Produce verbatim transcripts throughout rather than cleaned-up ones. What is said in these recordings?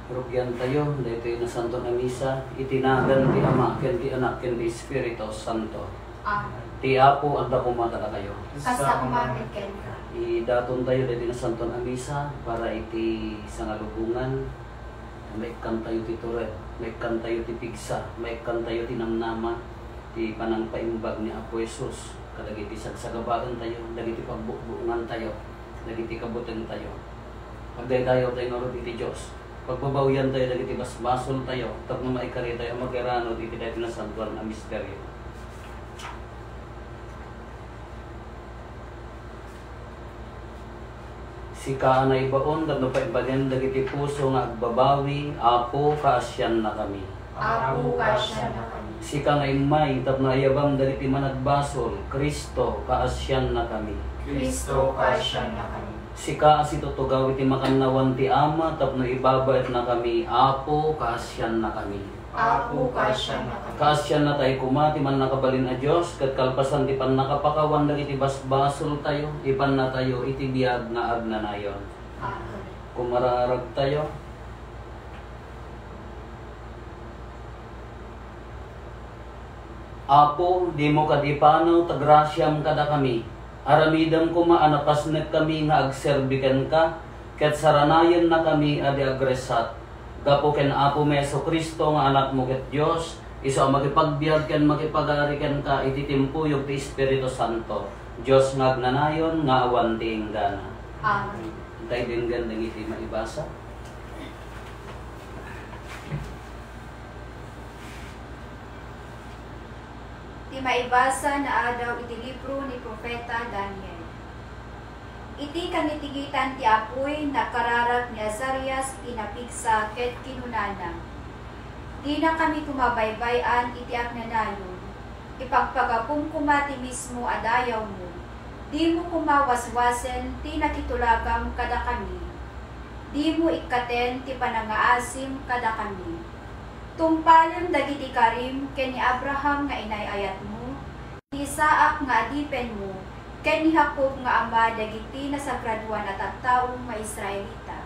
Rugyan tayo, dito na Santo na Misa, itinagan ti Ama, ken ti Anak, ken ti Espiritu Santo. Amen. Ti Apo, anda kumata kayo. Kasta kumapit ken ka. Idaton tayo dito na Santo na Misa, para iti sangalubungan. Maikkan tayo ti Turet, maikkan tayo ti Pigsa, maikkan tayo ti Namnama, ti panangpaimbag ni Apo Jesus. Kadagiti sagsagabagan tayo, dagiti pagbukbungan tayo, dagiti kabutan tayo. Pagdaydayo tayo nga iti Diyos. Pagbabawian tayo, dagiti basbasol tayo, tapos maikari tayo, magkirano, iti dahil na santuan na misteryo. Si ka na ibaon, dagno pa ibagan, dagiti puso nga agbabawi, Apo, kaasyan na kami. Apo, kaasyan na kami. Si ka nga imay, tapos na ayabang, dagiti managbasol, Kristo, kaasyan na kami. Kristo, kaasyan na kami. Si ka asito tugaw iti makannawan ti Ama, tapno ibabayat na kami, Apo, kaasyan na kami. Apo, kaasyan na kami. Kaasyan na tayo kumati man nakabalin a Diyos, kat kalpasan ti pan nakapakawan dagiti basbasol tayo, ipan na tayo iti biyag nga agnanayon. Amen. Kumararag tayo. Apo, di mo kadipano, tagrasyam kada kami. Aramidam ko maanapasnek kami nga agserbikan ka, ket saranayan na kami adi agresat. Gapo ken Apo Meso Kristo nga anak mo ket Dios, iso makipagbiag ken makipagari ken ka iti timpuyog ti Espiritu Santo. Dios nga agnanayon nga awan ti inggana. Amen. Tay din gandang iti maibasa. Ti maibasa na adaw iti libro ni Propeta Daniel. Iti kanitigitan ti apoy nakararag ni Azarias pinapigsa ket kinunana. Di na kami kumabaybayan iti agnanayon. Ipagpagapong kumati mismo adayaw mo. Di mo kumawaswasen ti nakitulagam kada kami. Di mo ikaten ti panangaasim kada kami. Tumpalem dagiti karim ken ni Abraham nga inayayat mo, ni Isaac nga adipen mo, ken ni Jacob nga ama dagiti nasagraduan at tattaong nga Israelita.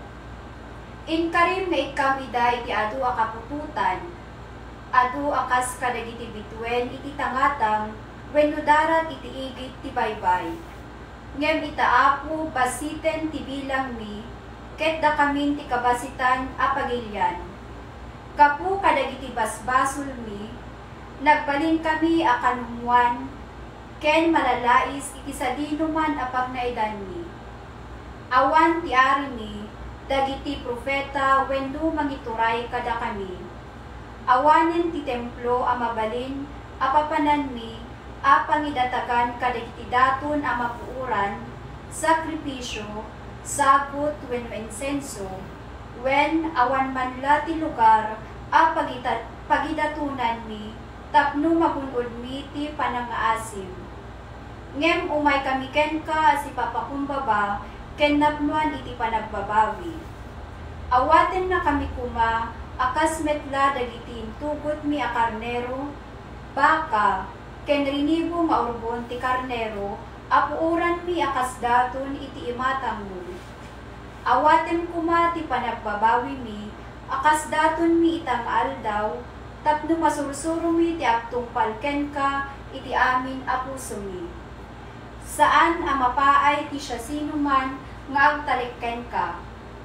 In karim nga ikam ida iti adu a kapututan, adu akas kadagiti bituen iti tangatang, wenno darat iti igit ti baybay. Ngem itaapo basiten ti bilang mi, ket da kamin ti kabasitan a pagilyan. Kapu kadagiti basbasol mi, nagbalin kami akanumuan, ken malalais iti sadino man apag naidan mi. Awan ti ari mi, dagiti profeta wenno mangituray kada kami. Awanen ti templo a mabalin, apapanan mi, a pangidatagan kadagiti daton a mapuuran, sakripisyo, sagot wenno insenso, wen awan man lati lugar a pagitat, pagidatunan mi, tapno magunod mi ti panangaasim. Ngem umay kami ken ka si papakumbaba, ken napnuan iti panagbabawi. Awaten na kami kuma, akas metla dagiti tugot mi a karnero, baka, ken rinibo maurbon ti karnero, apuuran mi akas daton iti imatang mo. Awaten kuma ti panagbabawi mi, akas daton mi itang aldaw, tapno masursuro mi ti aktong palken ka, iti amin a puso mi. Saan ang mapaay ti siya sino man, nga agtalikken ka.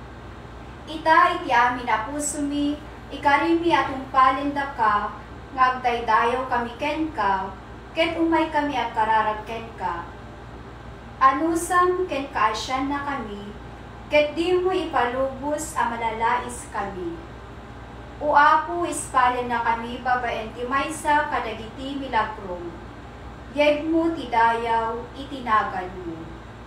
Ita iti amin a puso mi, ikarimi atong palinda ka, nga agdaydayaw kami ken ka, ket umay kami at kararag ken ka. Anusam ken kaasyan na kami, ket di mo ipalubos a malalais kami. O Apo, ispalin na kami babaen ti maysa kadagiti milagrom. Yeg mo ti dayaw, itinagan mo.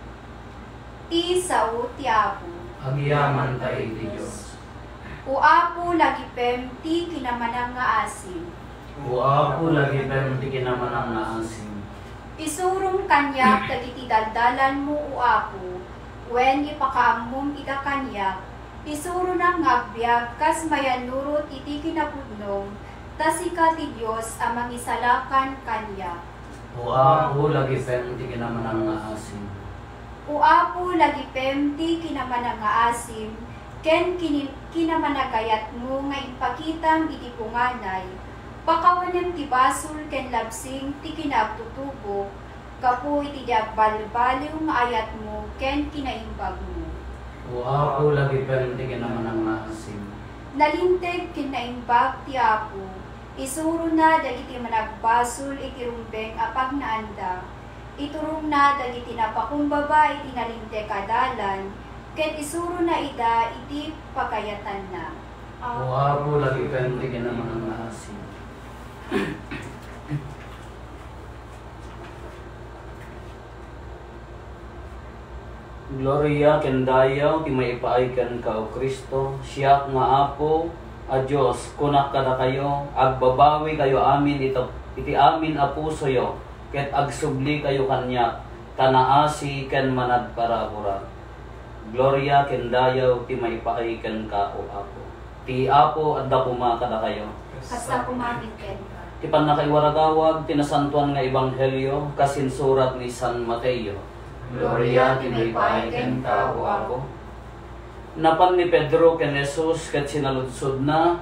Ti sao ti Apo. Agyaman tayo iti Diyos. O Apo, lagipem ti kinamanang nga asim. O Apo, lagi pem ti kinamanang nga asim. Isurong kanyak dagiti daldalan mo, O Apo, wen ipakaamom ida kanyak, isuro ng ngagbiag kas mayanurot iti kinapudnong, tasika ti Diyos amang isalakan kanyak. O Apo, lagi pem ti kinamanang nga asim. O Apo, lagipem ti kinamanang nga asim, ken kini, kinamanagayat mo nga ipakitang iti punganay, pakawanan ti basol ken labsing ti kinagtutubo, kapo iti balbaliw nga ayat mo ken kinaimbag mo. O Apo, lagi perinte ka naman ang maasim. Nalinteg kinaimbag ti Apo, isuro na dagiti managbasol iti rumbeng apag naanda, iturong na dagiti napakumbaba iti nalinteg kadalan, ket isuro na ida iti pakayatan na. O Apo, lagi perinte ka naman ang maasim. Gloria kendayaw ti maipaaykan ka o Kristo, siya nga Apo, a Diyos, kunak kada kayo, agbabawi kayo amin ito, iti amin a pusoyo, ket agsubli kayo kanya, tanaasi ken manad parabura. Gloria kendayaw ti maipaaykan ka o Apo. Ti Apo adda puma kada kayo. Kasta kumamit ken ka. Ti panakaiwaragawag tinasantuan nga ebanghelyo kasin surat ni San Mateo. Gloria ti maipaayken ka o Apo. Napan ni Pedro ken Jesus ket sinaludsod na,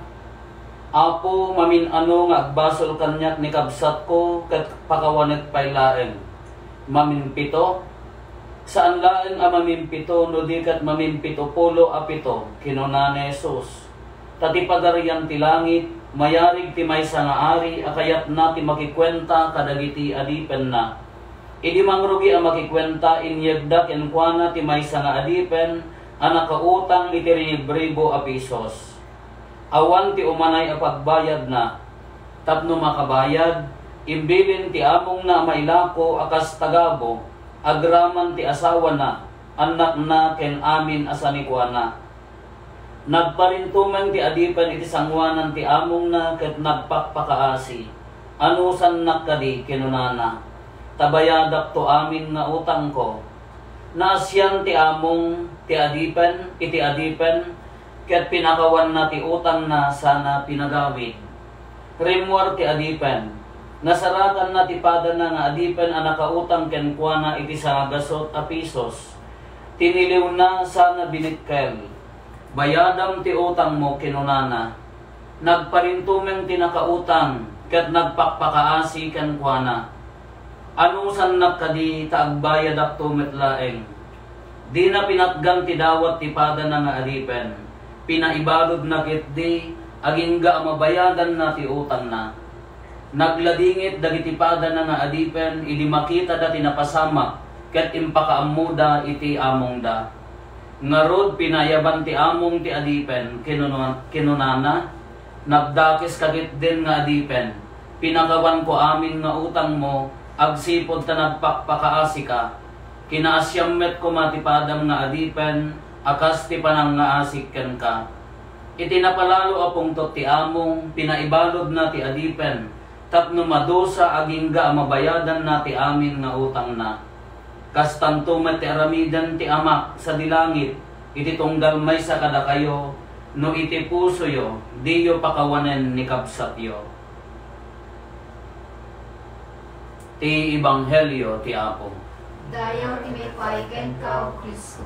Apo, mamin-ano nga agbasol kanyak ni kabsat ko ket pakawanet pay laeng. Mamimpito? Saan laeng a mamimpito no di ket mamimpito pulo a pito kinuna ni Jesus. Tati pagarian ti langit, mayarig ti maysa nga ari akayat na ti makikwenta kadagiti adipen na. Idi mangrugi ang makikwenta inyegda kenkwana ti maysa nga adipen anak kautang iti ribribo a pisos. Awan ti umanay a pagbayad na. Tapno makabayad, imbilin ti among na mailako akas tagabo, agraman ti asawa na, anak na ken amin asanikwana. Nagparintuman ti adipen iti sangwanan ti among na ket nagpakpakaasi. Anusan nakadi kinunana. Tabayadak to amin nga utang ko. Naasyan ti among ti adipen, iti adipen, ket pinakawan na ti utang na sana pinagawid. Rimwar ti adipen, nasarakan na ti pada na nga adipen ang nakautang kenkwana iti sagasot a pisos. Tiniliw na sana binitkel. Bayadam ti utang mo kinunana. Nagparintumeng ti nakautang, ket nagpakpakaasi kenkwana. Anusan nakadi taagbayad ak tumetlaeng. Di na pinatgan ti dawat ti pada na nga adipen. Pinaibalod na kitdi, agingga mabayadan na ti utang na. Nagladingit dagiti pada na nga adipen, idi makita dati napasama, ket impakaamuda iti among da. Ngarod pinayaban ti among ti adipen, kinunana, nagdakis kagit din nga adipen. Pinagawan ko amin nga utang mo, agsipod ta nagpakpakaasi ka, kinaasyammet ko matipadam nga adipen, akas ti panang nga asikken ka. Itinapalalo apong to ti among, pinaibalod na ti adipen, tapno madosa agingga mabayadan na ti amin nga utang na. Kastantumet ti aramidan ti amak sa dilangit, iti tunggal may sa kada kayo, no iti puso yo, diyo pakawanen ni kabsat yo. Ti Ebanghelyo ti Apo. Dayaw ti maipaayken ka o Kristo.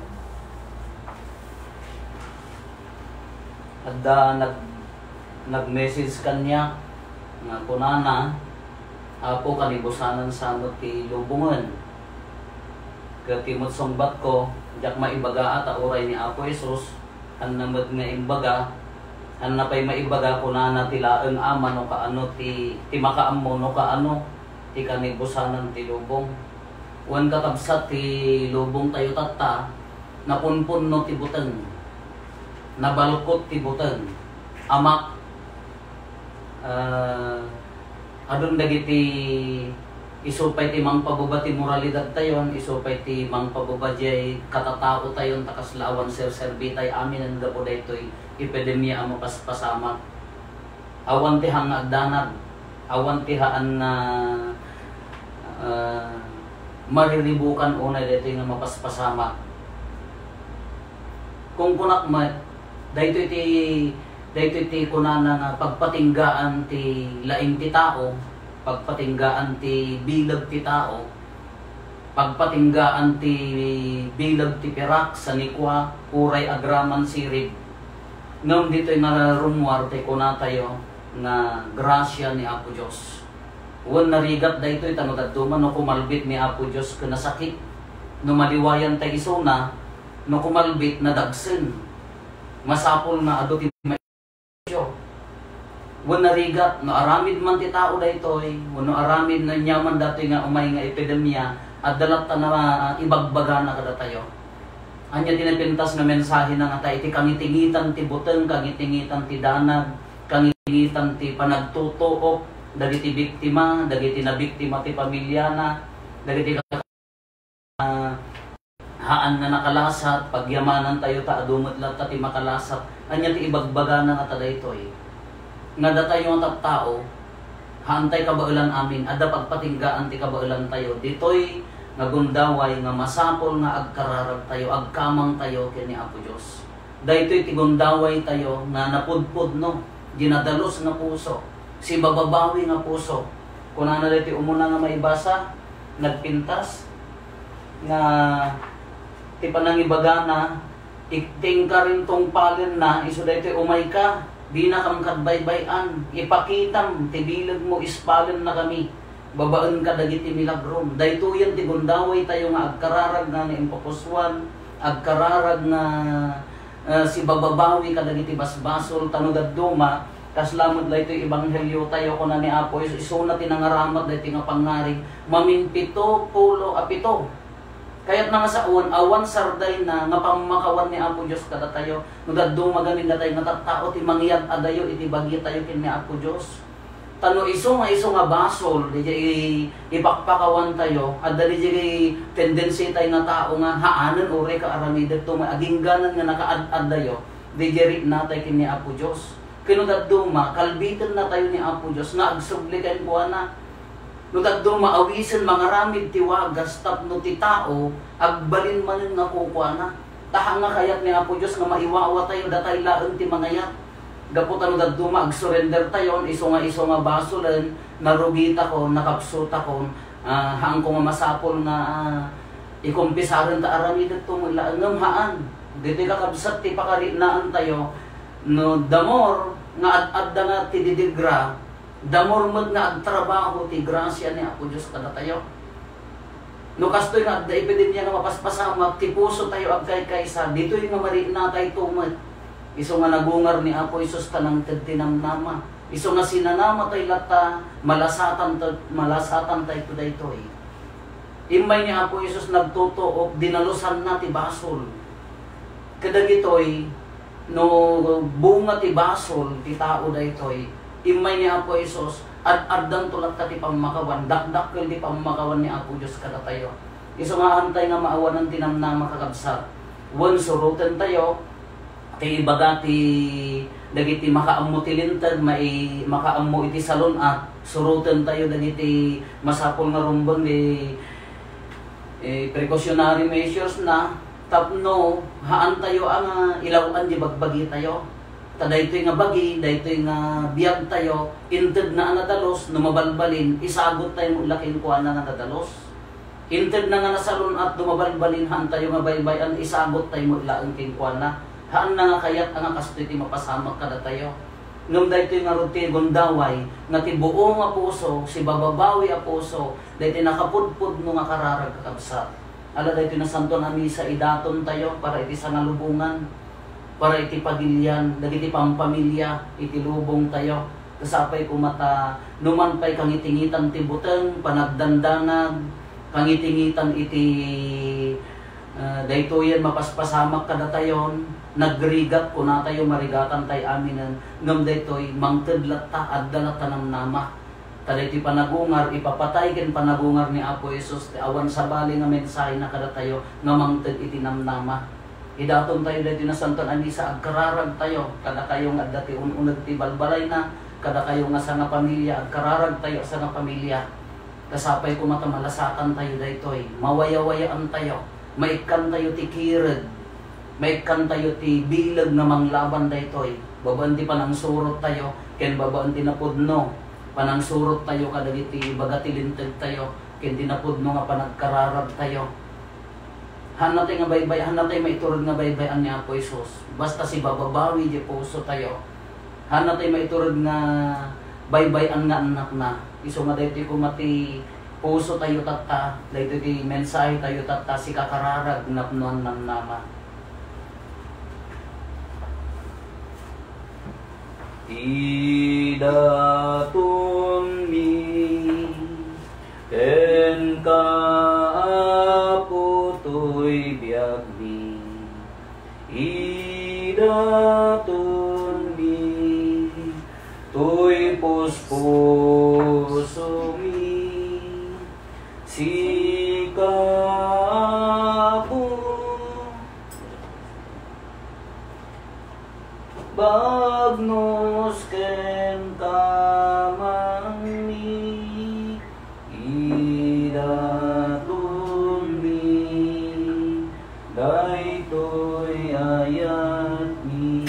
Adda nag nag-message kanya nga kunana, Apo kanibusanan sanot ti lubungan. Ket timot sumbat ko, jak maibaga ata oray ni Apo Jesus, an namad nga imbaga, an napay maibaga kunana ti laeng ama no kaano ti ti makaammo no kaano ti kanibusanan ti lubong. Wan katabsat ti lubong tayo tata, napunpun no ti buteng, nabalkot ti buteng, amak, uh, adun dagiti isupay ti mang pababa ti moralidad tayon, isupay ti mang pababa jay katatao tayon, takas laawan ser-serbi tay amin ang gapo daytoy epidemya ang mapaspasamak. Awan ti hang agdanag, awan ti haan na uh, mariribukan unay dito nga mapaspasamak. Kung kunak ma, dito iti dito iti kunana nga pagpatinggaan ti laing ti tao, pagpatinggaan ti bilag ti tao, pagpatinggaan ti bilag ti pirak sa nikwa, uray agraman sirib, Ngam dito nga rumwar tay kuna tayo nga grasya ni Apo Dios. Wan narigat daytoy tanod adtuman no kumalbit ni Apo Dios kana sakit. No maliwayan tay isuna no kumalbit na dagsen. Masapol na ado ti maisyo. Wan narigat no aramid man ti tao daytoy, no aramid na nyaman datoy nga umay nga epidemya at dalat ta na uh, ibagbaga na kada tayo. Anya tinapintas nga mensahe na nga tayo iti kangitingitan ti buteng, kangitingitan ti danag, kangitingitan ti panagtutuok, dagiti biktima, dagiti na biktima ti pamilya na, dagiti uh, haan na nakalasat, pagyamanan tayo ta adumot lang ta ti makalasat. Anya ti ibagbaga na nga ta daytoy. Nga datay yung tattao, haantay kabailan amin, ada pagpatinggaan ti kabailan tayo. Ditoy nga gundaway nga masapol nga agkararag tayo, agkamang tayo kini Apo Dios. Daytoy ti gundaway tayo nga napudpud no, ginadalos nga puso, si bababawi nga puso. Kuna na dito umuna nga maibasa, nagpintas nga ti panangibagana, ikting ka rin tong palin na iso daytoy umay ka. Di na kang kadbaybayan, ipakitam, tibilag mo, ispalin na kami. Babaan ka dagiti milagrom. Dayto yan, tigundaway tayo nga agkararag nga ni impapuswan, agkararag nga uh, si bababawi ka dagiti basbasol, tanudad duma, kaslamod dayto ibanghelyo tayo ko na ni Apo, isuna tinangaramat dayto nga pangarig, maminpito, pulo, apito. Kaya't nga sa uwan, awan sarday na nga pamakawan ni Apo Dios kada tayo. Nudadong magamin na tayo nga tattao ti mangyad adayo iti bagi tayo kin ni Apo Dios. Tano iso nga iso nga basol, di ipakpakawan tayo. Adda di tendency tayo nga tao nga haanan ore ka aramid to maagingganan nga nakaad-ad dayo. Di jeri natay kin ni Apo Dios. Kinudadong ma kalbitan na tayo ni Apo Dios nga agsubli kay buwana. Nutagdong maawisan mga ramid tiwagas tapno ti tao agbalin manin nga kukwana. Taha nga kayat ni Apo Dios nga maiwawa tayo datay laeng ti mangayat. Gaputan nutagdong mag-surrender tayo iso nga iso nga basulen narugita ko, nakapsuta ko, uh, hang ko nga masapol nga uh, ikumpisaran ta aramid ito laengem haan. Dito kakabsat ti pakarinaan tayo no damor nga ad-adda nga ti didigra. Damor mod nga agtrabaho ti grasya ni Apo Dios kada tayo. No kastoy nga da epidemya nga mapaspasamak ti puso tayo agkay kaysa ditoy nga mari na tay tumet. Iso nga nagungar ni Apo Isus tanang tinamnama. Iso nga sinanama tay lata malasatan ta, malasatan tay to daytoy. Imay ni Apo Isus nagtutuok dinalusan na ti basol. Kadagitoy no bunga ti basol ti tao daytoy. Imay ni Apo Isus, ad-addan tulad ka ti pamakawan, dakdakkel ti pamakawan ni Apo Dios kada tayo. Iso nga antay nga maawanan tinamnama kakabsat. Wan surutan tayo, ti ibaga ti dagiti makaammo ti lintad, mai makaammo iti salon at surutan tayo dagiti masapol nga rumbang di eh, precautionary measures na tapno haan tayo ang uh, ilawan di bagbagi tayo. Daytoy nga bagi, daytoy nga biyag tayo, inted na anadalos, numabalbalin, isagot tayo mo laking kuha na nadadalos. Inted na nga nasalon at dumabalbalin, haan tayo nga baybayan, isagot tayo mo laking kuha na. Haan na nga kayat ang kastoy ti mapasamak kada tayo. Ngam daytoy nga ruti gondaway, nga ti buo nga puso, si bababawi a puso, daytoy nakapudpud no nga kararag kakabsat. Ala daytoy na santo na misa idaton tayo para iti sa ngalubungan. Para iti pagilyan, dagiti pampamilya, iti lubong tayo. Kasapay kumata, numanpay kangitingitan ti buteng, panagdandanag, kangitingitan iti uh, daytoyan mapaspasamak kada tayon, nagrigat ko na tayo marigatan tayo aminan, ngam daytoy mangtedlat ta, addalat ta ng nama. Kada iti panagungar, ipapatay ken panagungar ni Apo Isus, awan sa bali nga mensahe na kada tayo, nga mangted iti namnama. Idaton tayo dito na santon anisa agkararag tayo kada kayong adati ununag ti balbalay na kada kayong nga sa nga pamilya agkararag tayo sa nga pamilya kasapay ko matamalasakan tayo daytoy mawayawayaan tayo maikan tayo ti kireg maikan tayo ti bilag na manglaban daytoy babaan ti panang surot tayo ken babaan ti napudno panang surot tayo kadagiti bagatilinteg tayo ken tinapudno nga panagkararag tayo. Hanatay nga baybay, hanatay maiturod nga baybayan ni Apo Isus. Basta si bababawi di puso tayo. Hanatay maiturod nga baybayan nga anak na. Iso nga dito ko mati puso tayo tata. Dito di mensahe tayo tata si kakararag napnuan ng nama. Idatun mi ken Apo to'y biyag mi. Idatun mi to'y puspuso mi. Si Apo bagnos ken kamang mi. Idatun mi daytoy ayat mi.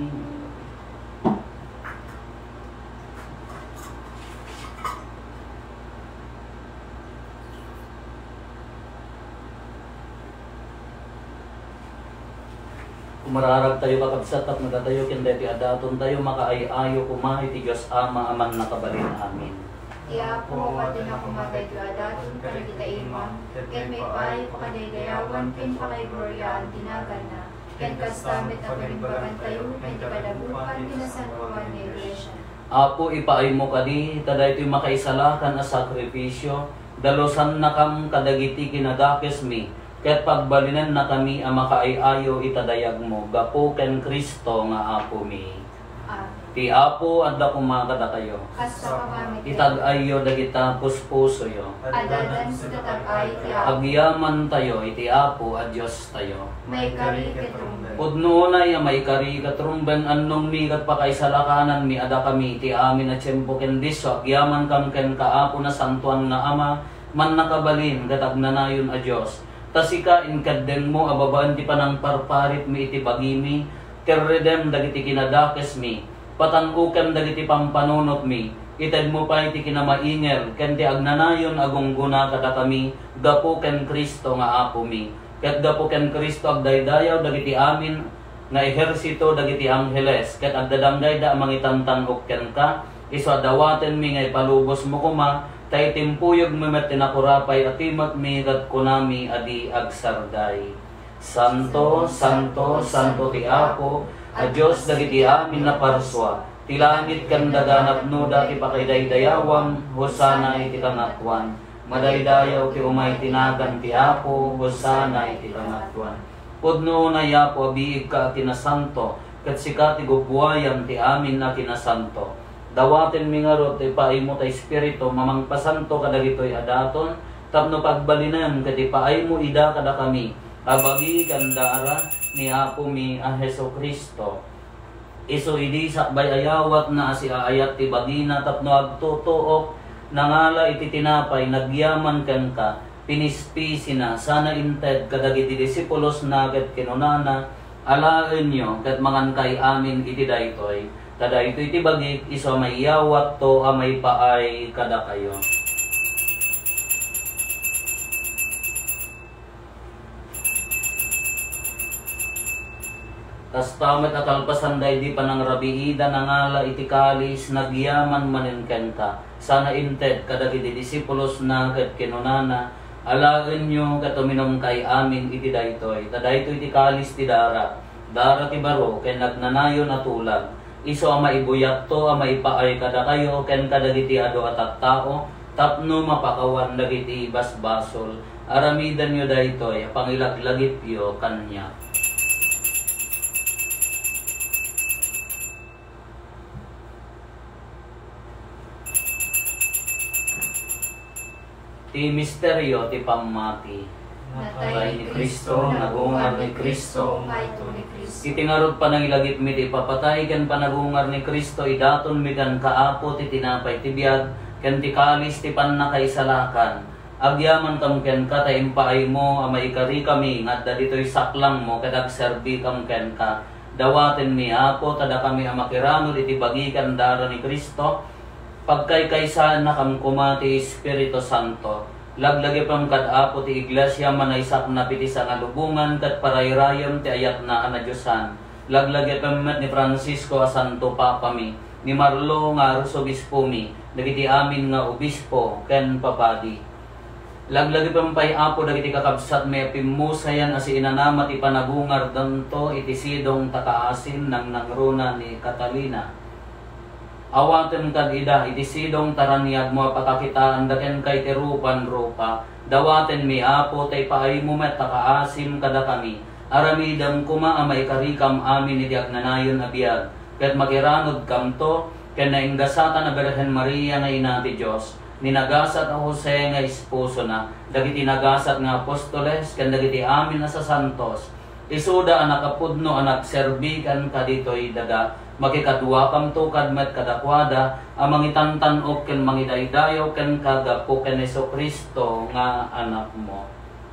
Kumararag tayo kakabsat at nagatayo kinday ti adaton tayo makaayayo kumahi ti Diyos Ama aman nakabalin amin. Iya po pati na kumatay adaton kada kita ima. Ken may paay pakadaydayawan ken pakay Gloria ang tinagan na. Ken kastamit na panimbagan tayo ken ti kadabukan kinasantuan ni Iglesia. Apo ipaay mo kadi taday to'y makaisalakan a sakripisyo. Dalosan na kam kadagiti kinadakes mi. Ket pagbalinan na kami ang makaayayo itadayag mo. Gapo ken Kristo nga Apo mi. Amen. Ti Apo adda kumakada kayo. Kasta pamamit. Itag-ayo dagita puspuso yo. Adadan sa tatagay ti Apo. Agyaman tayo iti Apo a Dios tayo. May kari ketrumben. Pudno na ya may kari katrumben annong mi kat pakaisalakanan mi ada kami ti amin a tiyempo ken diso agyaman kam ken Kaapo na santuan nga Ama man nakabalin gatag nanayon a Dios. Tasika inkadden mo ababaan ti panang parparit mi iti bagimi kerredem dagiti kinadakes mi patangukem dagiti pampanunot mi ited mo pa iti kinamainger ken ti agnanayon agungguna kada kami gapo ken Kristo nga Apo mi ket gapo ken Kristo agdaydayaw dagiti amin nga ehersito dagiti angheles ket agdadangdayda mangitantangok ken ka iso dawaten mi nga ipalubos mo kuma tay timpuyog memet tinakurapay atimat mi kat kunami adi agsarday. Santo, Santo, Santo ti Apo, a Diyos dagiti amin na parswa. Ti langit kan daganap no dati pakaidaydayawam, hosana iti kangatwan. Madaydayaw ti umay tinagan ti Apo, hosana iti kangatwan. Pudno na yapo abiig ka kinasanto, kat sika ti gubwayam ti amin na kinasanto. Dawaten mi nga rot ipaay mo ta espiritu mamangpasanto kadagitoy adaton tapno pagbalinan kadi paay mo ida kada kami abagi kandara ni Apo mi a Hesus Kristo iso idi sakbay ayawat na si aayat ti bagina tapno agtutuok nangala iti tinapay nagyaman ken ka pinispisi na sana inted kadagiti disipulos na ket kinunana alaen nyo ket mangan kay amin iti daytoy. Kada ito iti bagik, iso may yawat to amay paay kada kayo. Tas tamat at alpasanday di pa ng rabiida nangala iti kalis, nagyaman maninken ka. Sana inted kada iti disipulos na ket kinunana, alaen nyo katuminom kay amin iti daytoy. Tada ito iti kalis ti dara, dara ti baro, ken nagnanayon at tulag. Iso ang maibuyat to, ang maipaay kada kayo, ken kadagiti ado at tao, tapno mapakawan dagiti basbasol, aramidan nyo daytoy, pangilaglagit yo kanya. Ti misteryo ti pamati. Natay ni Kristo, nagungar ni Kristo. Maito ni Kristo. Itingarot pa nang ilagit mi ti papatay ken panagungar ni Kristo idaton mi kan Kaapo ti tinapay ti biag ken ti kalis ti pannakaisalakan. Agyaman kam ken ka ta impaay mo a maikari kami ngadda ditoy saklang mo ket agserbi kam ken ka. Dawaten mi Apo tada kami a makiranod iti bagikan dara ni Kristo. Pagkay kaysan na kam kumati Espiritu Santo. Laglagi pang kad-apo ti iglesia manaysak na piti sa ngalubungan kat parayrayam ti ayat na anadyosan. Laglagi pamet ni Francisco a Santo Papa mi, ni Marlo nga Arsobispo mi, dagiti amin nga obispo ken papadi. Laglagi pampay apo dagiti kakabsat may pimusayan as inanamat ipanabungar danto iti sidong takaasin ng nangruna ni Catalina. Awaten kad ida iti sidong taraniag mo pakakitaan daken kay terupan rupa. Dawaten mi apo tay paay mo met takaasim kada kami. Aramidam kuma amay karikam amin iti agnanayon abiyag. Ket makiranod kamto ken nainggasatan na Birhen Maria nga ina ti Dios. Ninagasat a Jose nga esposo na. Dagiti nagasat nga apostoles ken dagiti amin na sa santos. Isuda ang nakapudno ang nagserbikan kaditoy daga. Makikadwa kam to kadmet kadakwada ang mangitantanop ken mangidaydayo ken kagapo ken Jesucristo nga anak mo.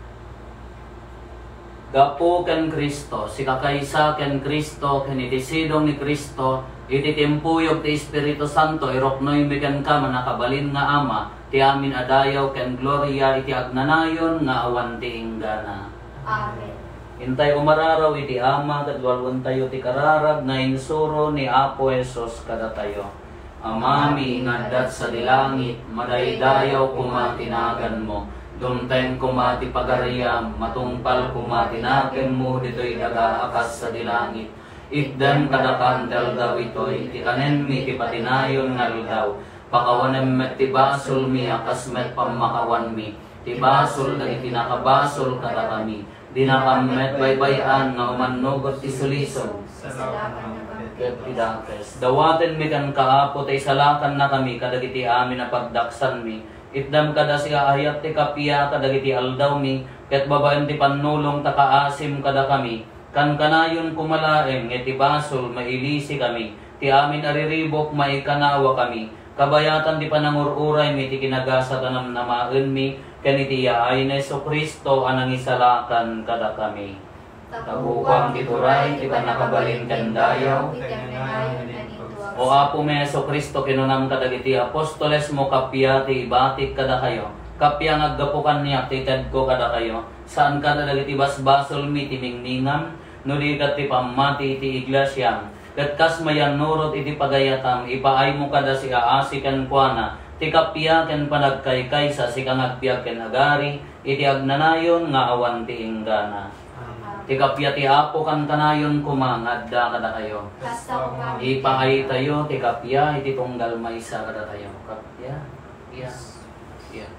Gapo ken Kristo, si kakaysa ken Kristo ken itisidong ni Kristo, iti timpuyog ti Espiritu Santo iroknoy mi ken ka manakabalin nga ama, ti amin adayaw ken gloria iti agnanayon nga awan ti inggana. Amen. Intay umararaw iti ama ket walwan tayo ti kararag na insuro ni Apo Jesus kada tayo. Amami ngaddat sa dilangit, madaydayaw kumatinagan mo. Dumteng kumati pagariyam, matungpal kumatinaken mo dito'y daga akas sa dilangit. Ikdan kadakan tel daw ito'y, tikanen mi ti patinayon nga ludaw. Pakawanem met ti basol mi akas met pamakawan mi. Ti basol dagiti nakabasol kada kami. Dinakamet baybayan nga umanugot ti sulisog. Ket pidakes. Dawaten mi kan kaapo tay salakan na kami kadagiti amin na pagdaksan mi. Itdam kada siya ayat ti kapia kadagiti aldaw mi. Ket babaen ti panulong takaasim kada kami. Kan kanayon kumalaeng iti basol mailisi kami. Ti amin ariribok maikanawa kami. Kabayatan di panangururay mi ti kinagasatanam namaen mi. Kanitiya ay na Jesucristo anang isalakan kada kami. Tabukang tituray, ti panakabalin kandayaw. O apo me Jesucristo kinunam kadagiti apostoles mo kapya ti ibatik kada kayo. Kapya ngaggapukan niya ti ted ko kada kayo. Saan kada dagiti basbasol mi ti mingningam, nuli kat ti pamati ti iglesyam. Ket kas mayan nurot iti pagayatam, ipaay mo kada si aasi kan kuana. Ti kapya ken panagkaykay sa sikang agbiag ken agari, iti agnanayon nga awan ti inggana. Ti kapya ti apo kan kanayon kumangadda kada kayo. Ipaay tayo ti kapya iti tunggal maysa kada tayo. Kapya, iya, iya.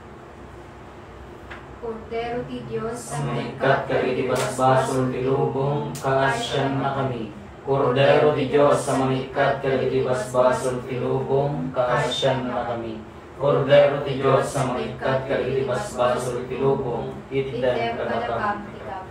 Kordero ti Dios, sa maikat ka iti basbasol ti lubong, kaasyan na kami. Kordero ti Diyos, sa mamikat ka iti basbasol ti lubong, kaasyan na kami. Kordero ti Diyos, sa mamikat ka iti basbasol ti lubong, itdan kadakam.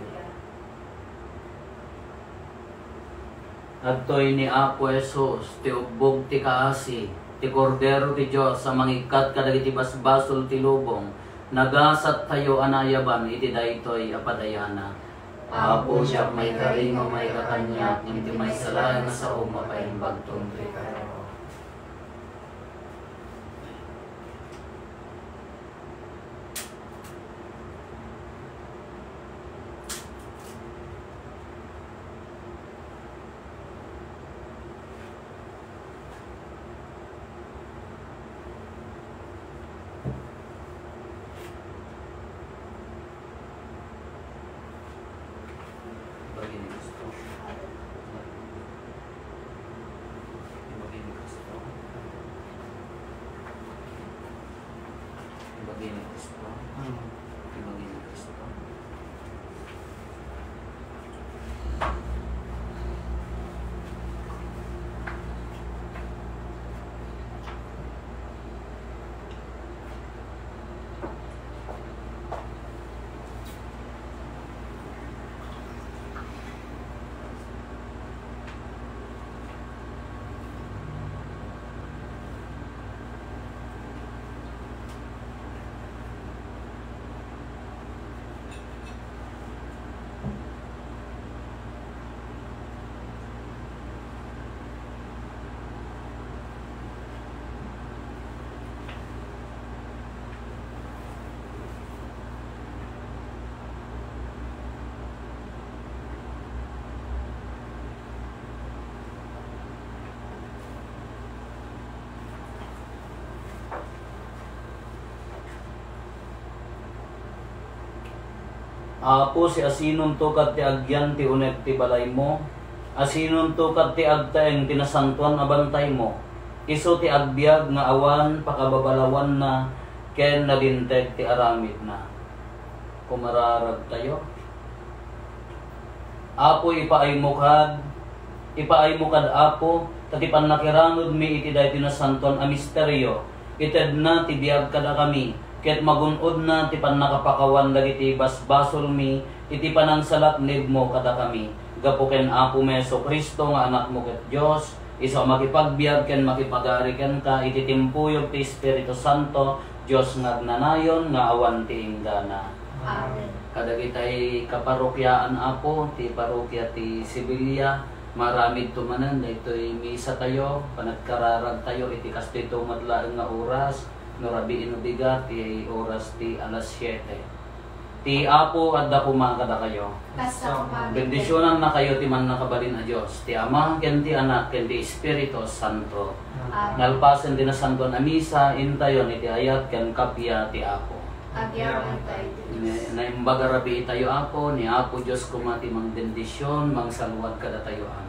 Adtoy ni Apo Jesus, ti ubbog ti kaasi, ti kordero ti Diyos, sa mangikat kadagiti basbasol ti lubong, nagasat tayo anayaban, iti daytoy apadayana. Apo siya may karingo may kakanyak, hindi may salaan na sa umapaimbag tuntri kayo. Apo si asinon to kat ti agyan ti unet ti balay mo. Asinon to kat ti agtaeng tinasantuan abantay mo. Iso ti agbiag nga awan pakababalawan na ken nalinteg ti aramid na. Kumararag tayo. Apo ipaay mo kad, ipaay mo kad Apo, tatipan nakiranod mi iti dahi tinasantuan a misteryo. Ited na ti biag kada kami, ket magunod na ti pannakapakawan dagiti basbasol mi, iti panangsalat nid mo kada kami. Gapo ken Apo Meso Kristo nga anak mo ket Dios, isa makipagbiag ken makipagari ken ka, iti timpuyog ti Espiritu Santo, Dios nga agnanayon nga awan ti inggana. Amen. Kadagitay kaparokyaan Apo, ti parokya ti Sibilia, maramid tumanan, daytoy misa tayo, panagkararag tayo, iti kastito madlaeng nga oras, nurabi inubiga, ti oras ti alas siyete. Ti Apo adda kumakada kayo. Kasa kumabit. Bendisyonan na kayo ti man nakabalin a Dios, ti Ama, ken ti Anak, ken ti Espiritu Santo. Amen. Nalpasen din na santo na misa, intayon iti ayat ken kapya ti Apo. Agyaman tayo. Naimbaga rabi tayo Apo, ni Apo Dios kumati mang bendisyon, mang salwad kada tayo. Amen.